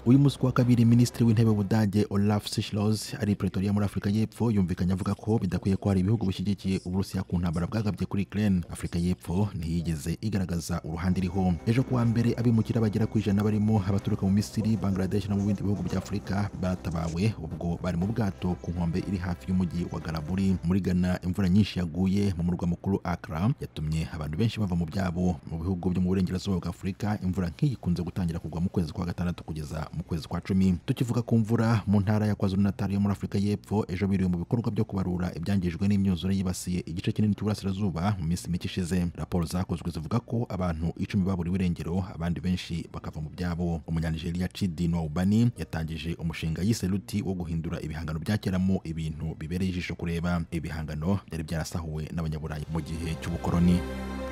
uyu munsi wa kabiri Minisitiri w'Intebe w'Ubudage Olaf Scholz ari Pretoria muri Afurika y'Epfo yumvikanye avuga ko bidakwiye ko hari ibihugu bishyigikiye Uburusiya ku ntambara bwagabye kuri Ukraine. Afurika y'Epfo ntiyigeze igaragaza uruhande iriho. Ejo kuwa mbere abimukira bagera ku 100 barimo abaturuka mu Misiri, Bangladesh no mu bindi bihugu bya Afurika batabawe ubwo bari mu bwato ku nkombe iri hafi y'umujyi wa Galaburi. Muri Ghana imvura nyinshi yaguye mu murwa mukuru Accra yatumye abantu benshi bava mu byabo. Mu bihugu byo mu burengerazuba bwa Afurika imvura nk'iyi ikunze gutangira kugwa mu kwezi kwa gatandatu kugeza mu kwezi kwa 10. Tukivuga ku mvura mu ntara ya KwaZulu-Natal yo muri Afurika y'Epfo, ejo biriwe mu bikorwa byo kubarura ibyangijwe n'imyuzure yibasiye igice kinini cy'uburasirazuba mu minsi mike ishize. Raporo zakozwe zivuga ko abantu 10 baburiwe irengero, abandi benshi bakava mu byabo. Umunyanigeriya Chidi Nwaubani yatangije umushinga yise Luti wo guhindura ibihangano byakeramo ibintu bibereye ijisho kureba. Ibihangano byari byarasahuwe n'abanyaburayi mu gihe cy'ubukoloni.